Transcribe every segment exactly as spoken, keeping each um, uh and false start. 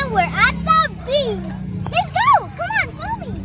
we're at the beach. Let's go! Come on, follow me.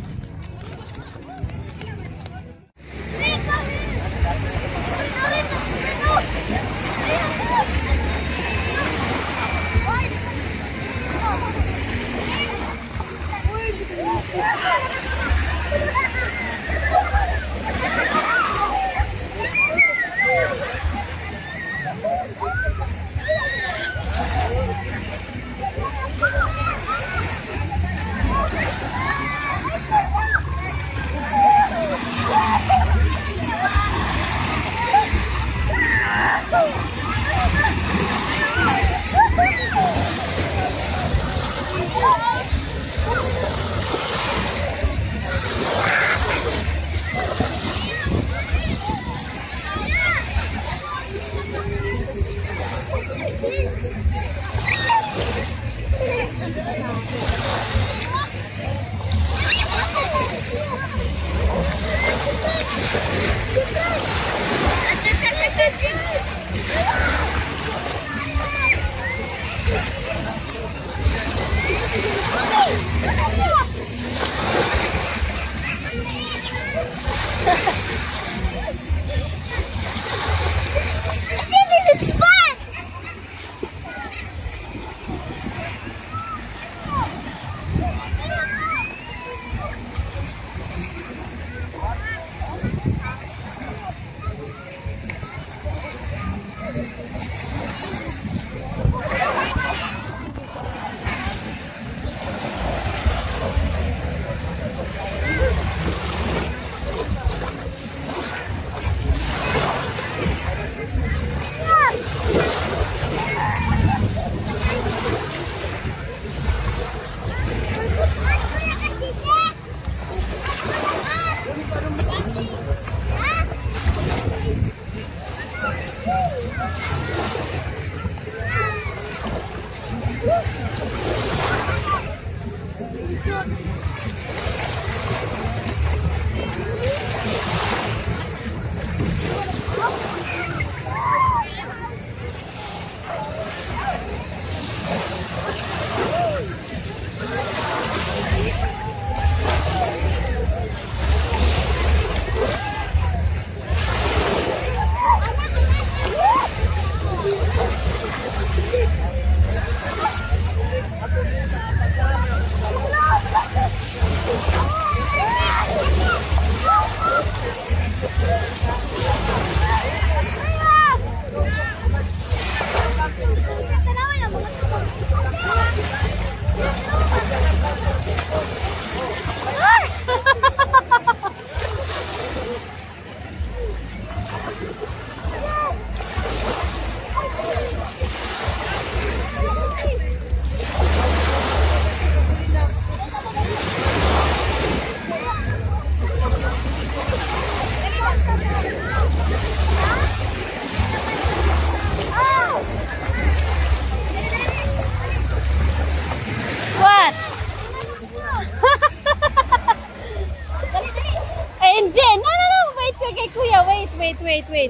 Wait, wait, wait.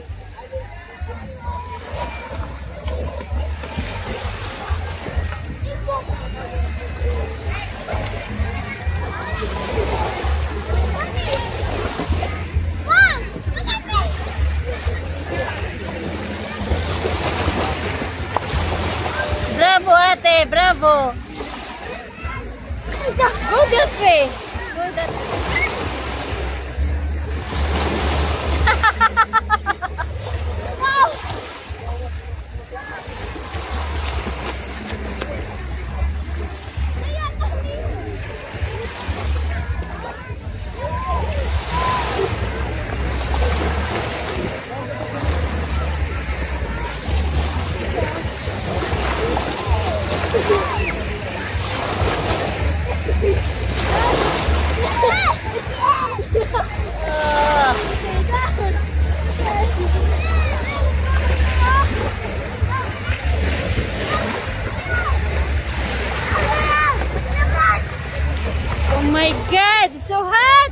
Bravo, ate, bravo. Go that way. Go that way. Oh my God, it's so hot!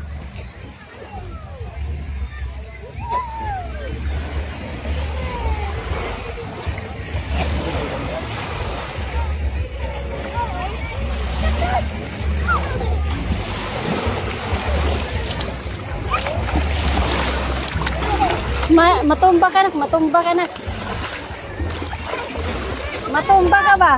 matumba ka na, matumba ka na. Matumba ka ba?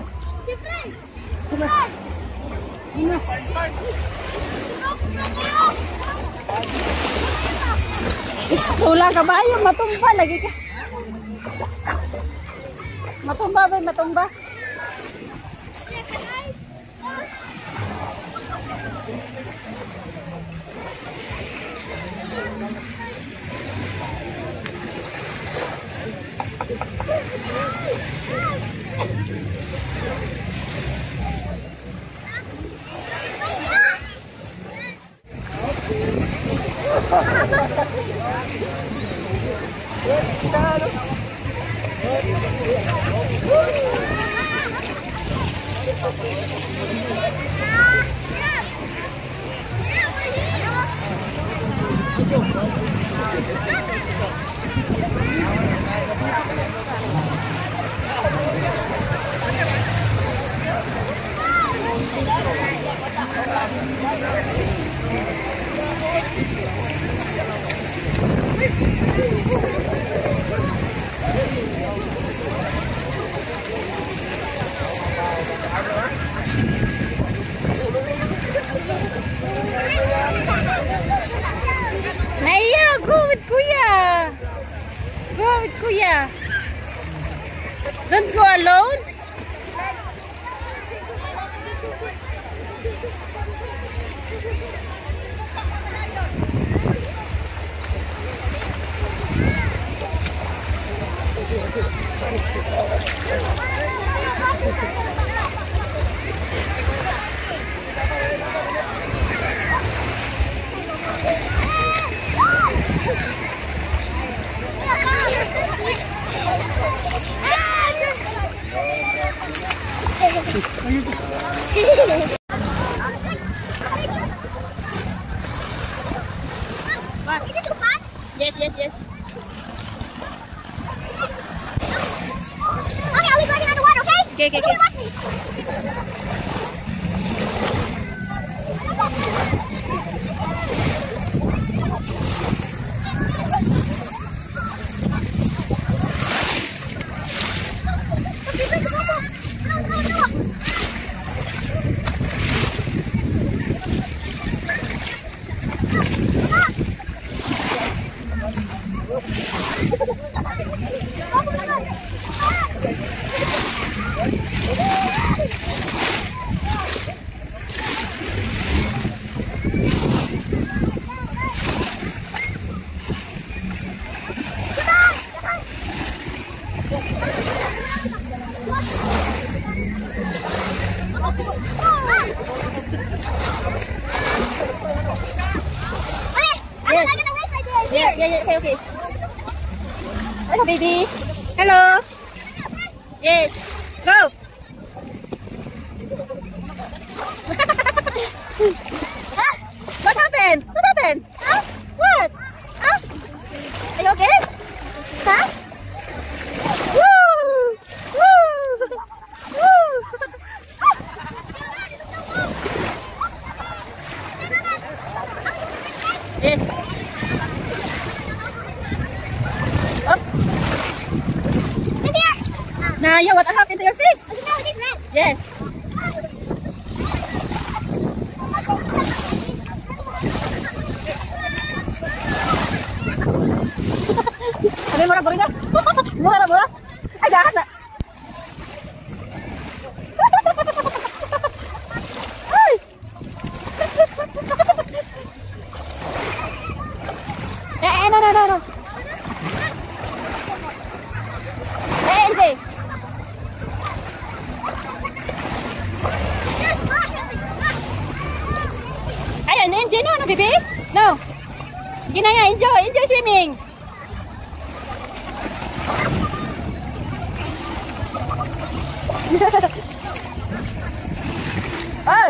Tula ka ba? Ayaw, matumba lagi ka. Matumba ba? Matumba? Naya, go with Kuya. Go with Kuya. Don't go alone. Yes, yes, yes. Okay, I'll be running underwater, okay? Okay, okay, okay. Watch me. Yes. Yeah, yeah, yeah, okay, okay. Hello, baby. Hello. Yes. Go. What happened? What happened? Huh? What? Huh? Are you okay? Huh? Woo! Woo! Woo! Yes. Up. Now, yeah, what happened to your face? Yes. Ada yang marah-marah enggak? Marah-marah? Ay, jahat na. Ay! Eh, eh, no, no, no, no. Eh, N J. Ayan, N J, no, no, baby? No. Ginaya, enjoy, enjoy swimming. Oh.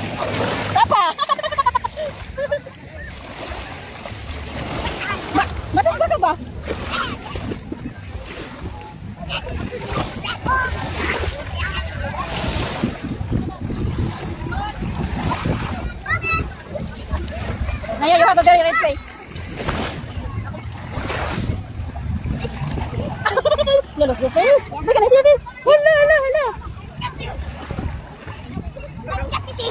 Apa? red face. No, look your face. Look, can I see your face? Hello, hello, hello. Can't you see?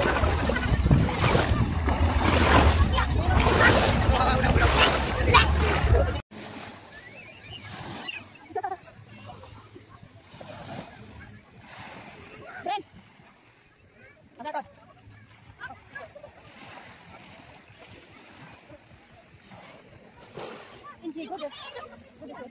Friend. Ada kau. Inci, go there. Go there.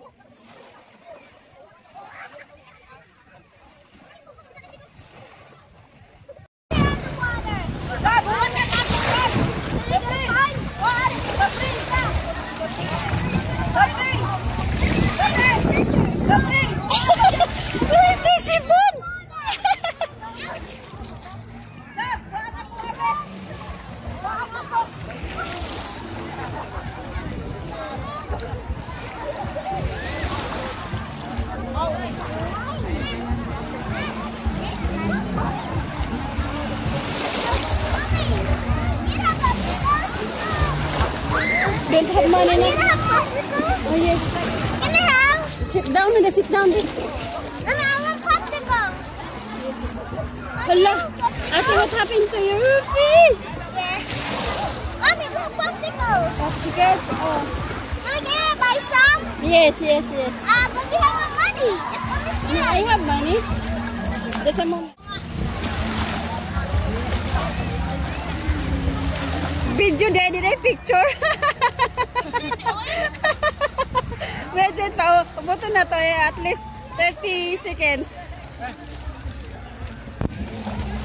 Don't have money Can I now. have popsicles? Oh yes. Can I have? Sit down and sit down. Din. Mama, I want popsicles. Hala. Ate, what happened to your face? Yeah. Mommy, want popsicles. Popsicles. Oh. Can I buy some? Yes, yes, yes. Uh, but we have no money. It's from the Yeah, I store. have money. Just a moment. Video daddy na picture. Wait, wait pa. Buto na to eh. At least thirty seconds.